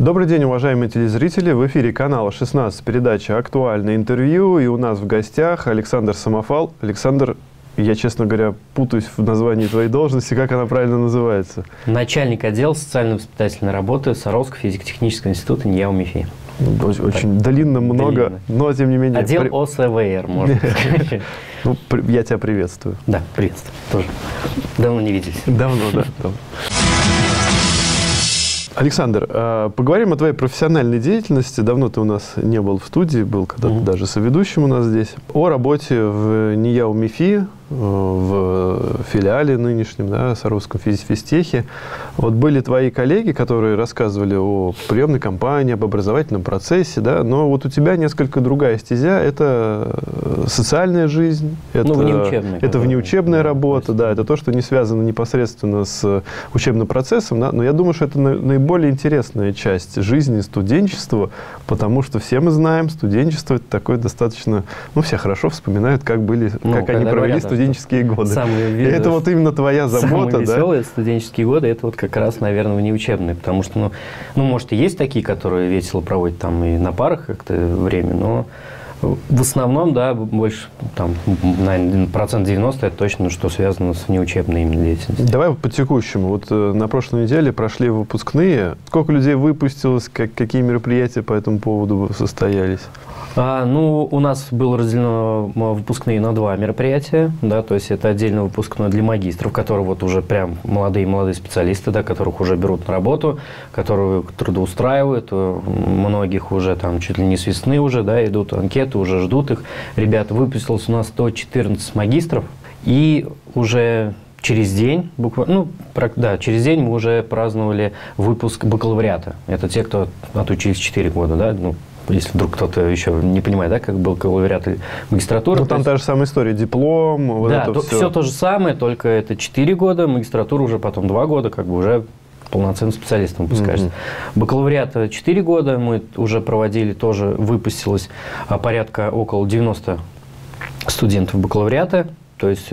Добрый день, уважаемые телезрители. В эфире канала 16 передача «Актуальное интервью». И у нас в гостях Александр Самофал. Александр, я, честно говоря, путаюсь в названии твоей должности. Как она правильно называется? Начальник отдела социально-воспитательной работы Саровского физико-технического института НИЯ УМИФИ. Очень длинно, много, но тем не менее... Отдел ОСВР, можно сказать. Ну, я тебя приветствую. Да, приветствую. Тоже. Давно не виделись. Давно, да. Александр, поговорим о твоей профессиональной деятельности. Давно ты у нас не был в студии, был когда-то даже соведущим у нас здесь. О работе в НИЯ УМИФИ, в филиале нынешнем, да, Саровском физтехе. Вот были твои коллеги, которые рассказывали о приемной кампании, об образовательном процессе, да, но вот у тебя несколько другая стезя. Это социальная жизнь, это внеучебная работа, да, это то, что не связано непосредственно с учебным процессом, да, но я думаю, что это наиболее интересная часть жизни студенчества, потому что все мы знаем, студенчество это такое достаточно, ну, все хорошо вспоминают, как они провели студенческие годы. И это вот именно твоя забота, самые веселые студенческие годы, это вот как раз, наверное, внеучебные, потому что, может, и есть такие, которые весело проводят там и на парах как-то время, но в основном, да, больше, там, наверное, 90% это точно, что связано с внеучебной именно деятельностью. Давай по текущему. Вот на прошлой неделе прошли выпускные. Сколько людей выпустилось, какие мероприятия по этому поводу состоялись? У нас было разделено выпускные на 2 мероприятия, да, то есть это отдельно выпускной для магистров, которые вот уже прям молодые специалисты, да, которых уже берут на работу, которые трудоустраивают, многих уже там чуть ли не с весны уже, да, идут анкеты, уже ждут их. Ребята, выпустилось у нас 114 магистров, и уже через день, через день мы уже праздновали выпуск бакалавриата. Это те, кто отучились 4 года, да, если вдруг кто-то еще не понимает, да, как был бакалавриат или магистратура. Ну, там та же самая история, диплом, вот да, это все то же самое, только это 4 года, магистратура уже потом 2 года, как бы уже полноценным специалистом выпускаешься. Бакалавриат 4 года, мы уже проводили, тоже выпустилось порядка около 90 студентов бакалавриата. То есть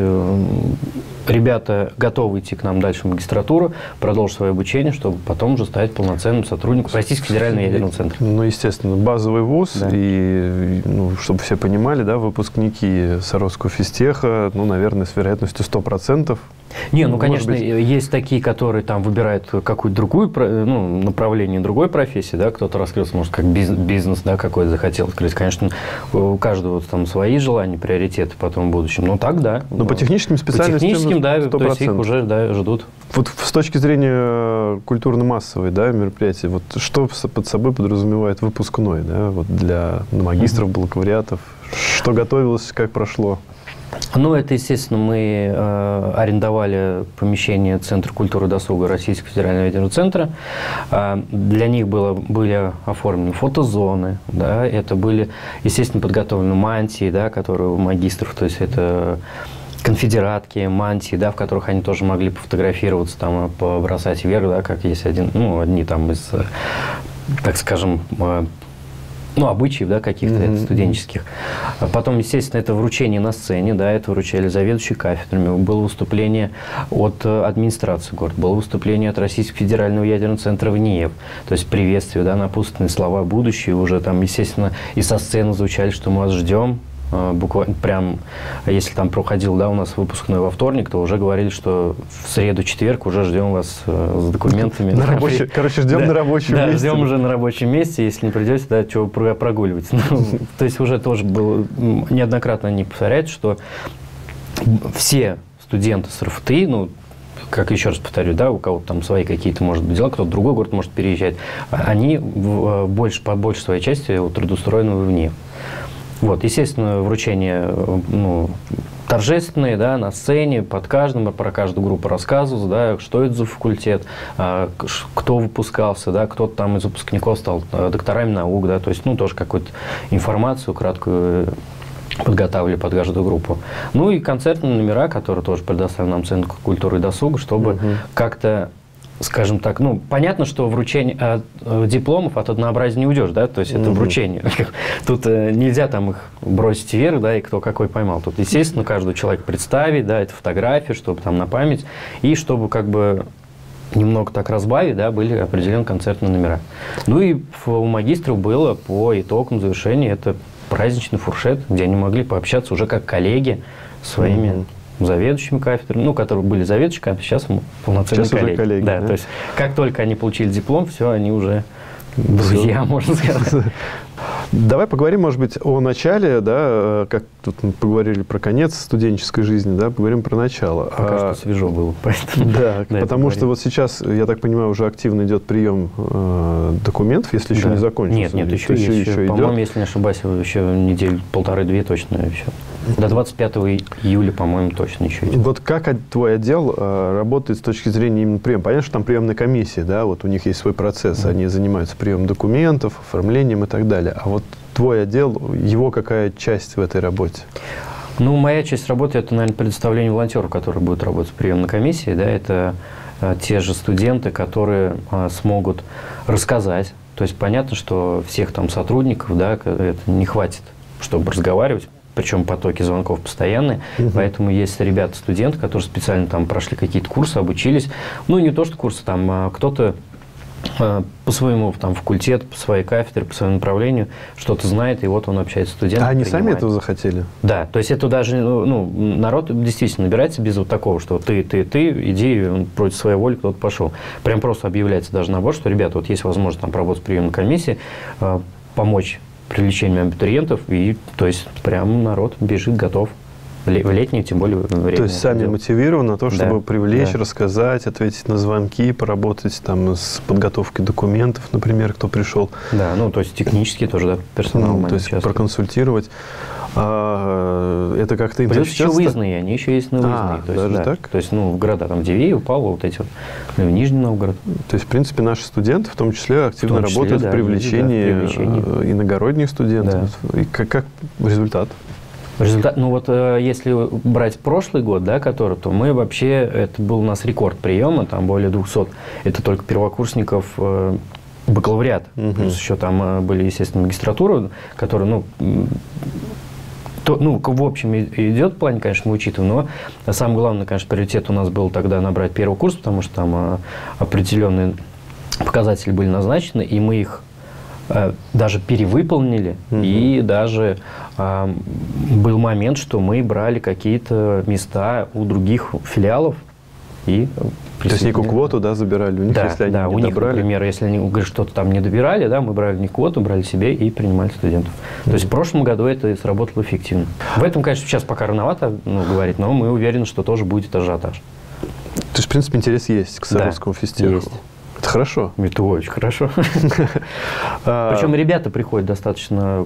ребята готовы идти к нам дальше в магистратуру, продолжить свое обучение, чтобы потом уже стать полноценным сотрудником Российского федерального ядерного центра. Ну, естественно, базовый вуз, да. И, чтобы все понимали, да, выпускники Саровского физтеха, наверное, с вероятностью 100%. Конечно, есть такие, которые там выбирают какую-то другую, направление другой профессии, да, кто-то раскрылся, может, как бизнес, да, какой-то захотел открыть. Конечно, у каждого там свои желания, приоритеты потом в будущем. Но так, да. Но по техническим специальностям, по техническим, да, 100%. То есть их уже, да, ждут. Вот с точки зрения культурно-массовой, да, мероприятия, вот что под собой подразумевает выпускной, да, вот для магистров, бакалавриатов? Что готовилось, как прошло? Это, естественно, мы арендовали помещение Центра культуры и досуга Российского федерального ядерного центра. Для них были оформлены фотозоны, да, это были, естественно, подготовлены мантии, да, которые у магистров, то есть это конфедератки, мантии, да, в которых они тоже могли пофотографироваться, там, побросать вверх, да, как есть одни там из, так скажем, обычаев, да, каких-то студенческих. Потом, естественно, это вручение на сцене, да, это вручали заведующие кафедрами. Было выступление от администрации города, было выступление от Российского федерального ядерного центра в НИЕВ. То есть приветствие, да, напутственные слова будущее. Уже там, естественно, и со сцены звучали, что мы вас ждем. Буквально прям, если там проходил, да, у нас выпускной во вторник, то уже говорили, что в среду-четверг уже ждем вас с документами. Ждем на рабочем месте. Да, ждем уже на рабочем месте, если не придете, да, чего прогуливать. То есть уже тоже было, неоднократно они повторяют, что все студенты с РФТИ, как еще раз повторю, да, у кого-то там свои какие-то, может быть, дела, кто-то в другой город может переезжать, они по большей своей части трудоустроены вне. Вот, естественно, вручение торжественные, да, на сцене, под каждым, про каждую группу рассказывалось, да, что это за факультет, кто выпускался, да, кто-то там из выпускников стал докторами наук, да, то есть, тоже какую-то информацию краткую подготавливали под каждую группу. И концертные номера, которые тоже предоставил нам Центр культуры и досуга, чтобы как-то, скажем так, понятно, что вручение дипломов от однообразия не уйдешь, да, то есть это вручение. Тут нельзя там их бросить вверх, да, и кто какой поймал. Тут, естественно, каждого человека представить, да, это фотография, чтобы там на память, и чтобы как бы немного так разбавить, да, были определенные концертные номера. Ну и у магистров было по итогам завершения это праздничный фуршет, где они могли пообщаться уже как коллеги с своими заведующими кафедрами, ну, которые были заведующими, а сейчас полноценные коллеги. Да, то есть как только они получили диплом, все, они уже друзья, можно сказать. Давай поговорим, может быть, о начале, да, как тут мы поговорили про конец студенческой жизни, да, поговорим про начало. Пока что свежо было, поэтому. Да, потому что вот сейчас, я так понимаю, уже активно идет прием документов, если еще не закончился. Нет, еще идет. По-моему, если не ошибаюсь, еще неделю, полторы-две точно еще. До 25 июля, по-моему, точно еще идет. Вот как твой отдел работает с точки зрения именно приема? Понятно, что там приемная комиссия, да, вот у них есть свой процесс, они занимаются приемом документов, оформлением и так далее. А вот твой отдел, его какая часть в этой работе? Ну, моя часть работы – это, наверное, предоставление волонтеров, которые будут работать в приемной комиссии. Да, это те же студенты, которые смогут рассказать. То есть понятно, что всех там сотрудников, да, это не хватит, чтобы разговаривать. Причем потоки звонков постоянные. Поэтому есть ребята-студенты, которые специально там прошли какие-то курсы, обучились. Ну, не то, что курсы, там кто-то по своему там, факультету, по своей кафедре, по своему направлению что-то знает, и вот он общается с студентами. А они сами этого захотели? Да, то есть это даже, ну, народ действительно набирается без вот такого, что ты, иди, он против своей воли кто-то пошел. Прям просто объявляется даже набор, что, ребята, вот есть возможность там поработать в приемной комиссии, помочь привлечению абитуриентов, и то есть прям народ бежит, готов. В летнее, тем более время. То есть сами мотивированы на то, чтобы привлечь, рассказать, ответить на звонки, поработать там с подготовкой документов, например, кто пришел. Да, ну то есть технически тоже, да, персонал. То есть проконсультировать. Это как-то им плюс еще выездные, они еще есть на выездные. То есть, даже так? То есть, ну, в города, там, Дивеево, Павлово, вот эти вот, в Нижний Новгород. То есть, в принципе, наши студенты, в том числе, активно работают в привлечении иногородних студентов. Да. И как результат? Результат, ну вот если брать прошлый год, да, который, то мы вообще, это был у нас рекорд приема, там более 200, это только первокурсников бакалавриат, плюс еще там были, естественно, магистратуры, которые, в общем, идет в плане, конечно, мы учитываем, но самый главный, конечно, приоритет у нас был тогда набрать первый курс, потому что там определенные показатели были назначены, и мы их даже перевыполнили, и даже был момент, что мы брали какие-то места у других филиалов. И то есть некую квоту, да, забирали у них, если они не них, добрали? Например, если они говорят, что-то там не добирали, да, мы брали у них квоту, брали себе и принимали студентов. То есть в прошлом году это сработало эффективно. В этом, конечно, сейчас пока рановато говорить, но мы уверены, что тоже будет ажиотаж. То есть, в принципе, интерес есть к Саровскому физтеху? Есть. Это хорошо. Это очень хорошо. Причем ребята приходят достаточно,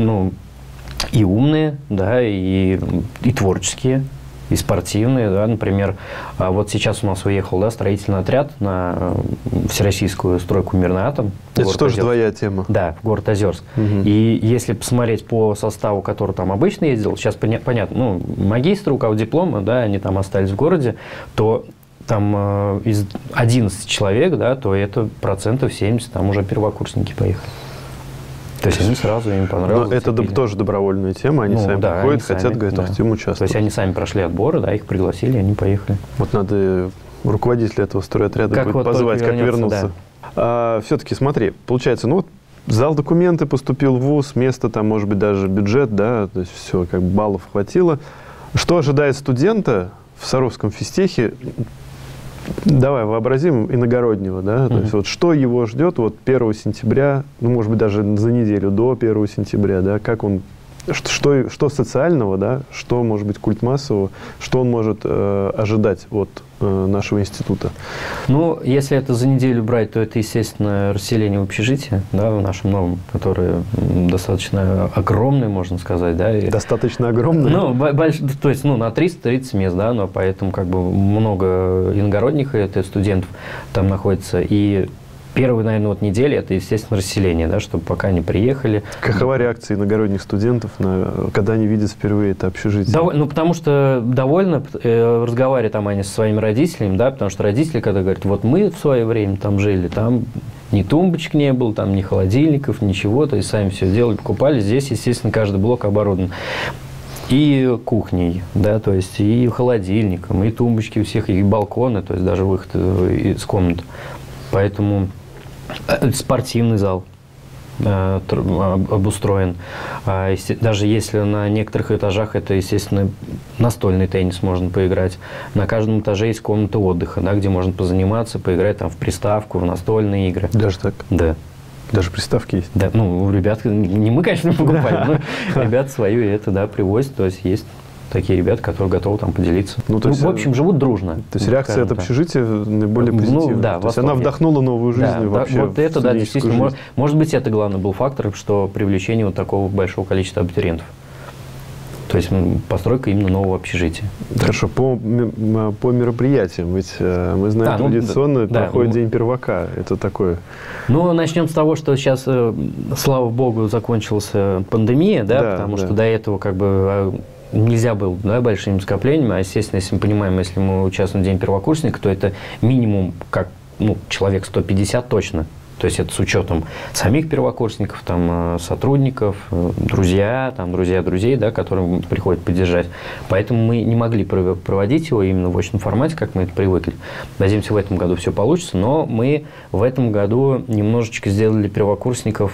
и умные, да, и творческие, и спортивные, да. Например, вот сейчас у нас уехал, да, строительный отряд на всероссийскую стройку «Мирный атом». Это что же твоя тема? Да, в город Озерск. И если посмотреть по составу, который там обычно ездил, сейчас понятно, магистры, у кого дипломы, да, они там остались в городе, то там из 11 человек, да, то это 70% там уже первокурсники поехали. То есть они сразу, им понравилось. Но это тоже добровольная тема, они сами приходят, хотят, говорят, хотим участвовать. То есть они сами прошли отборы, да, их пригласили, они поехали. Вот надо руководителя этого стройотряда будет позвать, как вернуться. Да. Все-таки смотри, получается, сдал документы, поступил в вуз, место там, может быть, даже бюджет, да, то есть все, как баллов хватило. Что ожидает студента в Саровском физтехе? Давай вообразим иногороднего, да, то есть вот что его ждет 1 сентября, может быть, даже за неделю до 1 сентября, да, как он, что социального, да, что может быть культ массового, что он может ожидать от нашего института? Если это за неделю брать, то это, естественно, расселение в общежитии, да, в нашем новом, которое достаточно огромное, можно сказать, да. Достаточно огромное? То есть, на 330 мест, да, но поэтому много иногородних студентов там находится, и первые, наверное, недели – это, естественно, расселение, да, чтобы пока они приехали. Какова реакция иногородних студентов, когда они видят впервые это общежитие? Потому что довольно разговаривают там они со своими родителями, да, потому что родители, когда говорят, вот мы в свое время там жили, там ни тумбочек не было, там ни холодильников, ничего, то есть сами все делали, покупали. Здесь, естественно, каждый блок оборудован. и кухней, да, то есть и холодильником, и тумбочки у всех, и балконы, то есть даже выход из комнат. Поэтому спортивный зал обустроен. Даже если на некоторых этажах это, естественно, настольный теннис можно поиграть. На каждом этаже есть комната отдыха, да, где можно позаниматься, поиграть там в приставку, в настольные игры. Даже так? Да. Даже приставки есть? Да, ну, у ребят, не мы, конечно, покупаем, но ребята свою это, да, привозят, то есть есть такие ребята, которые готовы там поделиться. Ну, в общем, живут дружно. То есть реакция от общежития наиболее позитивная. Ну, да, то есть она вдохнула новую жизнь вообще. Вот это, да, действительно, может быть, это главный был фактор, что привлечение вот такого большого количества абитуриентов. То есть постройка именно нового общежития. Хорошо, по мероприятиям, ведь мы знаем, традиционно проходит День первака. Это такое. Ну, начнем с того, что сейчас, слава богу, закончилась пандемия, да, потому что до этого как бы нельзя было, да, большими скоплениями, а, естественно, если мы понимаем, если мы участвуем в День первокурсника, то это минимум как, ну, человек 150 точно. То есть это с учетом самих первокурсников, там, сотрудников, друзья, там, друзья друзей, да, которые приходят поддержать. Поэтому мы не могли проводить его именно в очном формате, как мы это привыкли. Надеемся, в этом году все получится, но мы в этом году немножечко сделали для первокурсников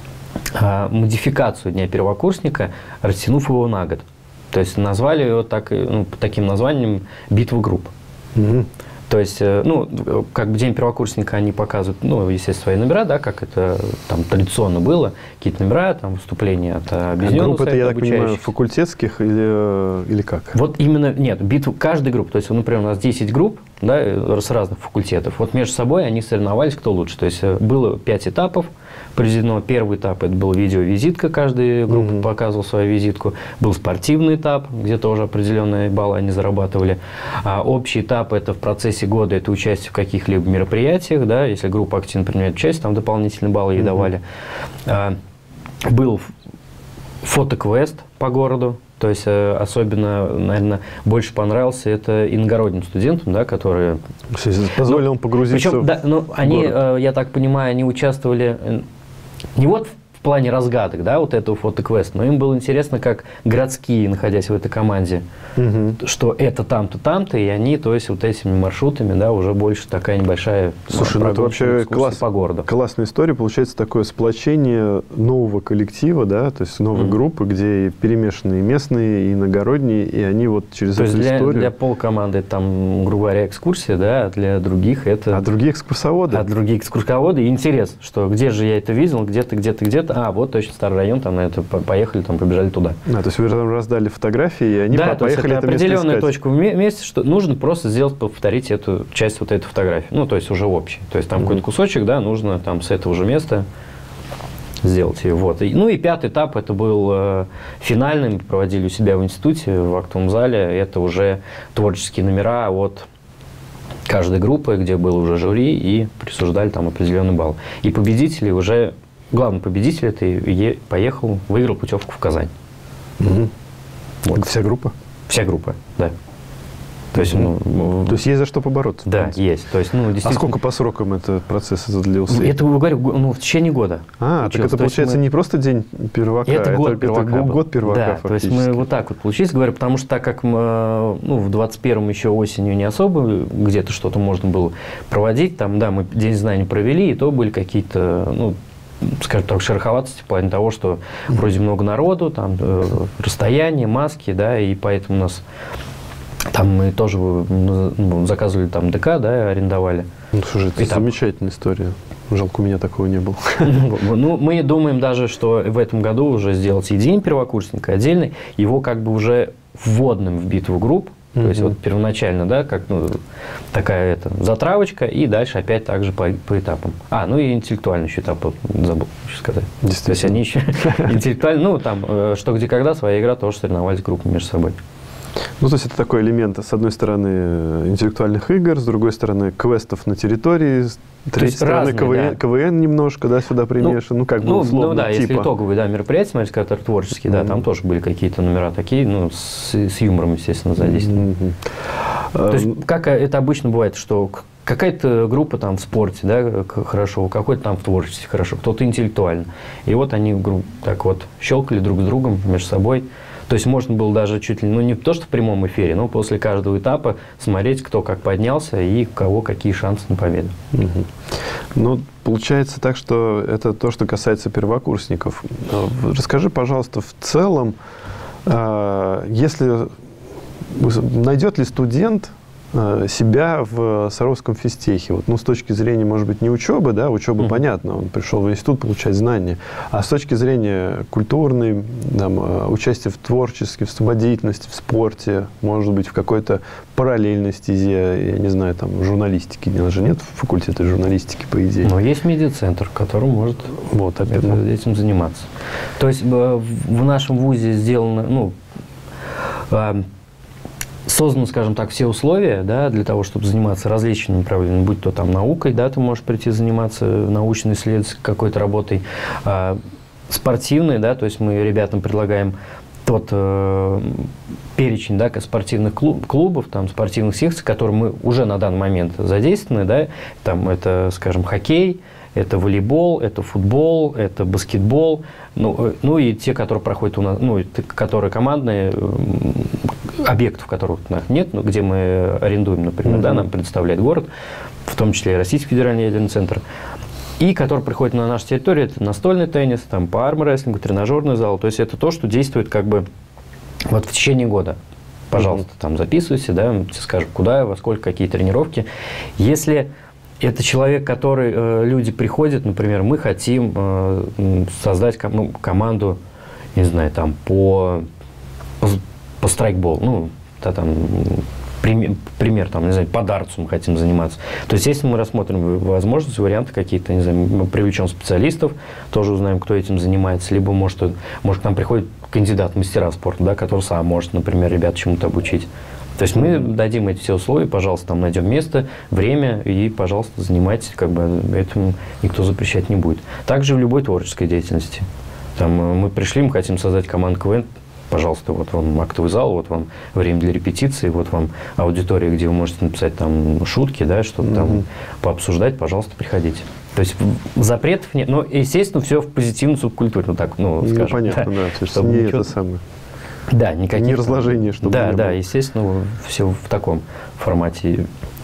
модификацию Дня первокурсника, растянув его на год. То есть назвали его таким названием «Битва групп». Угу. То есть, ну, как бы День первокурсника они показывают, ну, естественно, свои номера, да, как это там традиционно было, какие-то номера, там, выступления от объединенного группы, это, я так понимаю, факультетских или как? Вот именно, нет, битву каждой группы, то есть, например, у нас 10 групп, да, с разных факультетов, вот между собой они соревновались, кто лучше, то есть, было 5 этапов проведено. Первый этап – это была видеовизитка, каждая группа показывала свою визитку. Был спортивный этап, где тоже определенные баллы они зарабатывали. А общий этап – это в процессе года, это участие в каких-либо мероприятиях, да, если группа активно принимает участие, там дополнительные баллы ей давали. Был фотоквест по городу. То есть, особенно, наверное, больше понравился это иногородним студентам, да, которые… Позволил погрузиться причем, да, ну, они, я так понимаю, они участвовали не вот в плане разгадок, да, вот этого фотоквеста, но им было интересно, как городские, находясь в этой команде, что это там-то, там-то, и они, то есть, вот этими маршрутами, да, уже больше такая небольшая… Слушай, ну это вообще по городу. Классная история, получается такое сплочение нового коллектива, да, то есть новой группы, где перемешанные местные и иногородние, и они вот через то эту есть историю… для полкоманды там, грубо говоря, экскурсия, да, а для других это… А другие экскурсоводы? А другие экскурсоводы, и интерес, что где же я это видел, где-то, где-то, где-то, а, вот точно старый район, там на это поехали, там побежали туда. То есть вы там раздали фотографии, и они поехали это место искать. Да, определенная точка в месте, что нужно просто сделать, повторить эту часть вот этой фотографии, ну, то есть уже общей. То есть там какой-то кусочек, да, нужно там с этого же места сделать ее. Вот. Ну и пятый этап, это был финальный, мы проводили у себя в институте, в актовом зале, это уже творческие номера от каждой группы, где был уже жюри, и присуждали там определенный балл. И победители уже… Главный победитель это поехал, выиграл путевку в Казань. Вот. Вся группа? Вся группа, да. То есть, то есть есть за что побороться? Да, есть. То есть, ну, действительно… А сколько по срокам этот процесс длился? Это, говорю, ну, в течение года. Так это получается не просто день первака, это год первака. Это год первака, да, фактически. То есть мы вот так вот получилось, говорю, потому что так как ну, в 21-м еще осенью не особо где-то что-то можно было проводить, там, да, мы День знаний провели, и то были какие-то, ну, скажем так, шероховатости в плане того, что вроде много народу, там расстояние, маски, да, и поэтому у нас там мы тоже заказывали там ДК, да, арендовали. Ну, слушай, это замечательная история. Жалко, у меня такого не было. Ну, мы думаем даже, что в этом году уже сделать и День первокурсника отдельный, его как бы уже вводным в битву групп. То есть вот первоначально, да, как такая затравочка, и дальше опять также по этапам. Ну и интеллектуальный еще этап, забыл еще сказать. То есть они еще интеллектуально, ну там, что где когда, своя игра, тоже соревновались группами между собой. Ну, то есть это такой элемент, с одной стороны, интеллектуальных игр, с другой стороны, квестов на территории, с третьей стороны, разные, КВН немножко, да, сюда примешан, ну, как бы условно, ну, да, если итоговые, да, мероприятия, смотрите, которые творческие, да, там тоже были какие-то номера такие, ну, с юмором, естественно, задействованы. То есть, как это обычно бывает, что какая-то группа там в спорте, да, хорошо, какой-то там в творчестве хорошо, кто-то интеллектуально. И вот они так вот щелкали друг с другом между собой. То есть можно было даже чуть ли, ну не то, что в прямом эфире, но после каждого этапа смотреть, кто как поднялся и у кого какие шансы на победу. Ну, получается так, что это то, что касается первокурсников. Расскажи, пожалуйста, в целом, если найдет ли студент себя в Саровском физтехе? Вот, ну, с точки зрения, может быть, не учебы, да, учеба понятно, он пришел в институт получать знания, а с точки зрения культурной, там, участия в творчестве, в самодеятельности, в спорте, может быть, в какой-то параллельной стезе, я не знаю, там, журналистики, у нас же нет факультета журналистики, по идее. Но есть медиацентр, который может этим заниматься. То есть в нашем вузе сделано, ну, созданы, скажем так, все условия, да, для того, чтобы заниматься различными направлениями, будь то там наукой, да, ты можешь прийти заниматься научно-исследовательской какой-то работой, спортивной, да, то есть мы ребятам предлагаем тот перечень, да, спортивных клубов, там, спортивных секций, которые мы уже на данный момент задействованы, да, там это, скажем, хоккей, это волейбол, это футбол, это баскетбол, ну и те, которые проходят у нас, ну, которые командные, объектов, которых у нас нет, но где мы арендуем, например, да, нам предоставляет город, в том числе и Российский федеральный ядерный центр, и которые приходят на нашу территорию, это настольный теннис, там, по армрестлингу, тренажерный зал, то есть это то, что действует как бы вот в течение года. Пожалуйста, там записывайся, да, мы тебе скажем, куда, во сколько, какие тренировки. Если это человек, который, люди приходят, например, мы хотим создать команду, не знаю, там, по страйкболу, ну, да, там, пример, там, не знаю, по дартсу мы хотим заниматься. То есть, если мы рассмотрим возможности, варианты какие-то, не знаю, мы привлечем специалистов, тоже узнаем, кто этим занимается, либо, может к нам приходит кандидат в мастера спорта, да, который сам может, например, ребят чему-то обучить. То есть мы дадим эти все условия, пожалуйста, там найдем место, время и, пожалуйста, занимайтесь, как бы этому никто запрещать не будет. Также в любой творческой деятельности. Там мы пришли, мы хотим создать команду КВН, пожалуйста, вот вам актовый зал, вот вам время для репетиции, вот вам аудитория, где вы можете написать там шутки, да, что-то там пообсуждать, пожалуйста, приходите. То есть запретов нет, но, естественно, все в позитивной субкультуре, ну так, ну, скажем. Ну, понятно, да, то есть не это самое. Да, никаких... Не разложения, чтобы да, не да, было. естественно, все в таком формате.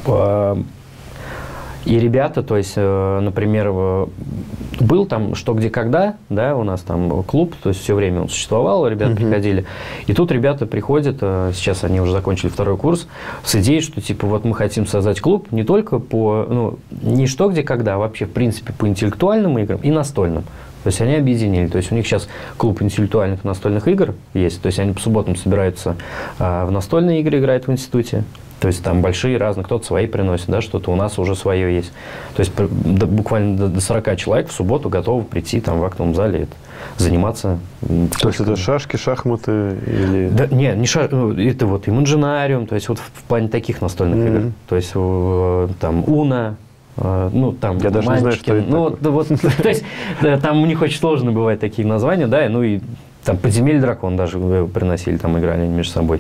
И ребята, то есть, например, был там «Что, где, когда», да, у нас там клуб, то есть все время он существовал, ребята приходили. И тут ребята приходят, сейчас они уже закончили второй курс, с идеей, что типа вот мы хотим создать клуб не только по, ну, не «Что, где, когда», а вообще, в принципе, по интеллектуальным играм и настольным. То есть они объединили. То есть у них сейчас клуб интеллектуальных настольных игр есть. То есть они по субботам собираются в настольные игры, играют в институте. То есть там большие разные, кто-то свои приносит, да, что-то у нас уже свое есть. То есть буквально до 40 человек в субботу готовы прийти там в актовом зале заниматься. То есть это шашки, шахматы или... Да, не это вот и Манжинариум, то есть вот в плане таких настольных игр. То есть там Уна, ну, там, я даже не знаю, что это ну, вот, то есть, там у них очень сложно бывают такие названия, да, ну, и там «Подземелье дракон» даже приносили, там играли между собой.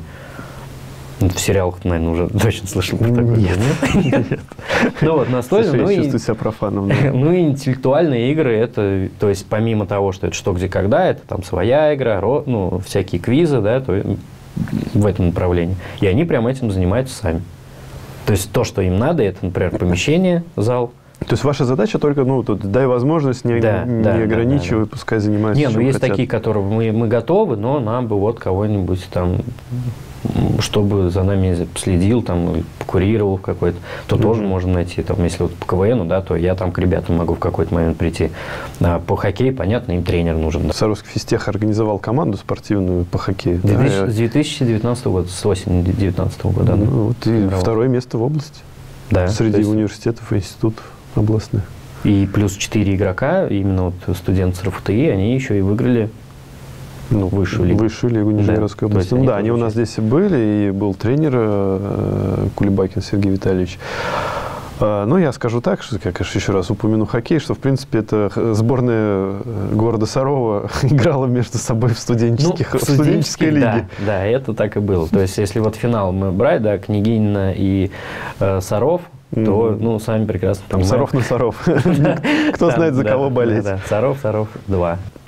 В сериалах, наверное, уже точно слышал про такое. Нет. Ну, вот, настольные, я чувствую себя профаном. Ну, и интеллектуальные игры, это, то есть, помимо того, что это «Что, где, когда», это там своя игра, ну, всякие квизы, да, то в этом направлении. И они прямо этим занимаются сами. То есть то, что им надо, это, например, помещение, зал. То есть ваша задача только, ну, тут дай возможность, не ограничивай, пускай занимаются. Не, ну есть такие, которые мы готовы, но нам бы вот кого-нибудь там, чтобы за нами следил, там, курировал какой-то, то тоже можно найти. Там, если вот по КВНу, да, то я там к ребятам могу в какой-то момент прийти. А по хоккею, понятно, им тренер нужен. Да. Саровский физтех организовал команду спортивную по хоккею. С 2019 года, с осени 2019 года. Да, вот и второе место в области. Да. Среди университетов и институтов областных. И плюс 4 игрока, именно вот студенты РФТИ, они еще и выиграли высшую лигу Нижегородской области. Ну, да, они у нас здесь были, и был тренер Кулебакин Сергей Витальевич. Ну, я скажу так, что, я, конечно, еще раз упомяну хоккей, что, в принципе, это сборная города Сарова играла между собой в студенческой лиге. Да, это так и было. То есть, если вот финал мы брать, да, Княгинина и Саров, то, ну, сами прекрасно понимаете. Саров на Саров. Кто знает, за кого болеть. Саров 2.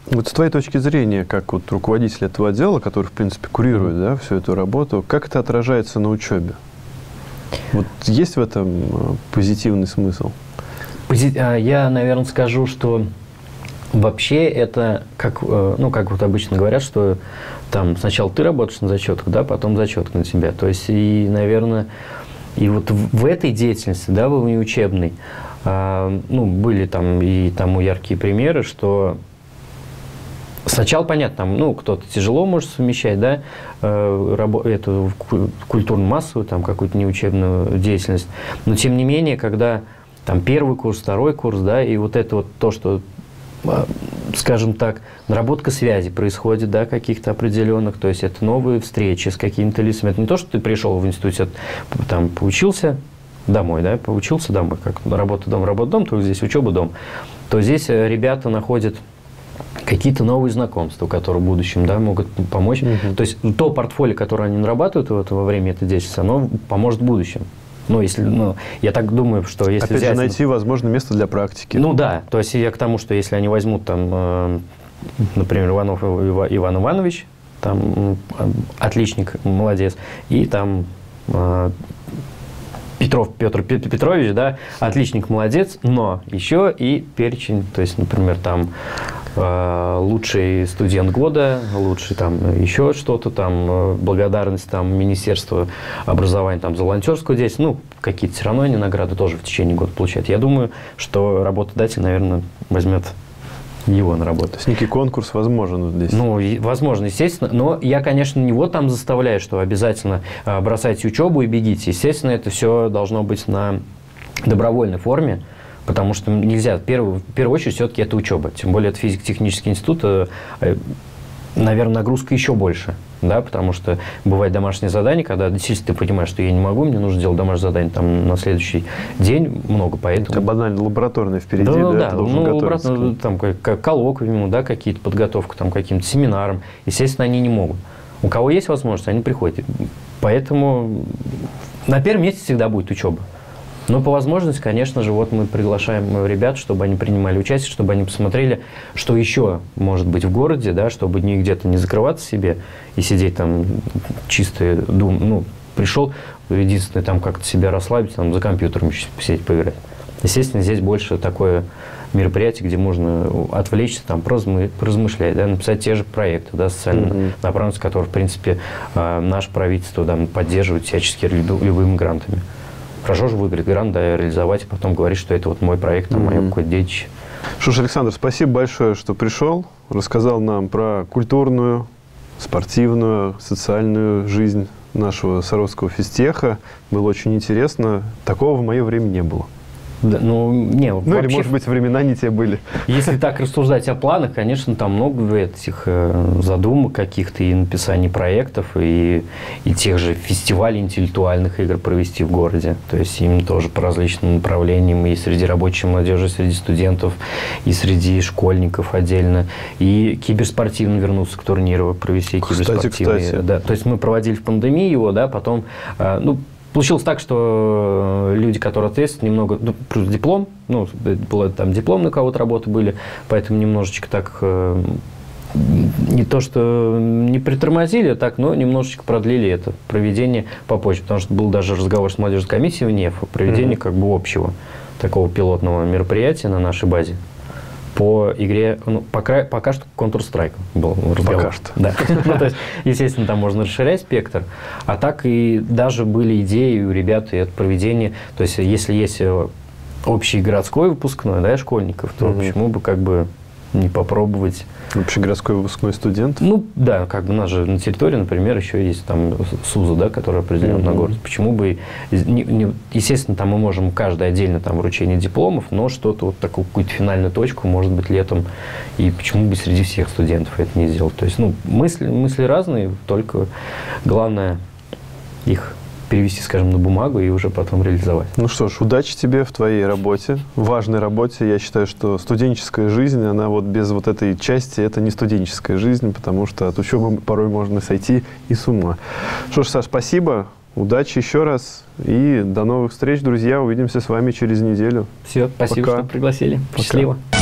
Вот с твоей точки зрения, как вот руководитель этого отдела, который, в принципе, курирует, да, всю эту работу, как это отражается на учебе? Вот есть в этом позитивный смысл? Я, наверное, скажу, что вообще это, как вот обычно говорят, что там сначала ты работаешь на зачетках, да, потом зачетка на тебя. То есть, и, наверное, и вот в этой деятельности, да, в внеучебной, были там и тому яркие примеры, что сначала, понятно, там, кто-то тяжело может совмещать, да, эту культурную массовую, там, какую-то неучебную деятельность. Но, тем не менее, когда там первый курс, второй курс, да, и вот это вот то, что, скажем так, наработка связи происходит, да, каких-то определенных, то есть это новые встречи с какими-то лицами. Это не то, что ты пришел в институт, там, поучился домой, да, поучился домой, как работа, дом, только здесь учеба, дом, то здесь ребята находят какие-то новые знакомства, которые в будущем, да, могут помочь. То есть то портфолио, которое они нарабатывают во время этой деятельности, оно поможет в будущем. Я так думаю, что если опять же, найти, возможно, место для практики. Да, то есть я к тому, что если они возьмут там, например, Иванов Иван Иванович, там отличник, молодец, и там Петров Петр Петрович, да, отличник, молодец, но еще и перечень, то есть, например, там лучший студент года, лучший там еще что-то, там благодарность там Министерству образования там за волонтерскую деятельность, какие-то все равно они награды тоже в течение года получают. Я думаю, что работодатель, наверное, возьмет его на работу. То есть некий конкурс возможен здесь? Возможно, естественно. Но я, конечно, не вот там заставляю, что обязательно бросайте учебу и бегите. Естественно, это все должно быть на добровольной форме, потому что нельзя. В первую очередь, все-таки это учеба. Тем более, это физико-технический институт, наверное, нагрузка еще больше. Да, потому что бывает домашнее задание, когда действительно ты понимаешь, что я не могу, мне нужно делать домашнее задание там на следующий день, много, поэтому... Это банально лабораторное впереди, да? Лабораторное, там, как коллоквиуму, да, какие-то подготовка там, к каким-то семинарам. Естественно, они не могут. У кого есть возможность, они приходят. Поэтому на первом месте всегда будет учеба. Но по возможности, конечно же, вот мы приглашаем ребят, чтобы они принимали участие, чтобы они посмотрели, что еще может быть в городе, да, чтобы где-то не закрываться себе и сидеть там чисто, пришел, единственное, там как-то себя расслабить, там за компьютером еще сидеть, поиграть. Естественно, здесь больше такое мероприятие, где можно отвлечься, там, поразмышлять, да, написать те же проекты, да, социальные направленности, которые, в принципе, наше правительство поддерживает всячески любыми грантами. Хорошо же выиграть грант, да, реализовать, и потом говорить, что это вот мой проект, мое какое-то детище. Что ж, Александр, спасибо большое, что пришел, рассказал нам про культурную, спортивную, социальную жизнь нашего Саровского физтеха. Было очень интересно. Такого в мое время не было. Да, вообще, или, может быть, времена не те были. Если так рассуждать о планах, конечно, там много этих задумок каких-то и написаний проектов, и тех же фестивалей интеллектуальных игр провести в городе. То есть им тоже по различным направлениям, и среди рабочей молодежи, и среди студентов, и среди школьников отдельно. И киберспортивно вернуться к турниру, провести киберспортивные. Кстати. Да. То есть мы проводили в пандемии его, да, потом... Получилось так, что люди, которые ответственны, немного, плюс диплом, было там дипломные у кого-то работы были, поэтому немножечко так, не то что не притормозили, так, но немножечко продлили это проведение попозже, потому что был даже разговор с молодежной комиссией в НЕФ о проведении как бы общего такого пилотного мероприятия на нашей базе по игре, пока что Counter-Strike был разговор. Пока что. Да. То есть, естественно, там можно расширять спектр. А так и даже были идеи у ребят и от проведения. То есть, если есть общий городской выпускной, да, школьников, то почему бы как бы не попробовать. Общегородской выпускной студент? Да, как бы у нас же на территории, например, еще есть там СУЗа, да, который определен на город. Почему бы, естественно, там мы можем каждый отдельно там вручение дипломов, но что-то вот такую какую-то финальную точку, может быть, летом, и почему бы среди всех студентов это не сделать. То есть, мысли разные, только главное их перевести, скажем, на бумагу и уже потом реализовать. Ну что ж, удачи тебе в твоей работе, важной работе. Я считаю, что студенческая жизнь, она вот без вот этой части, это не студенческая жизнь, потому что от учебы порой можно сойти и с ума. Что ж, Саш, спасибо, удачи еще раз и до новых встреч, друзья. Увидимся с вами через неделю. Все, спасибо, что пригласили. Счастливо.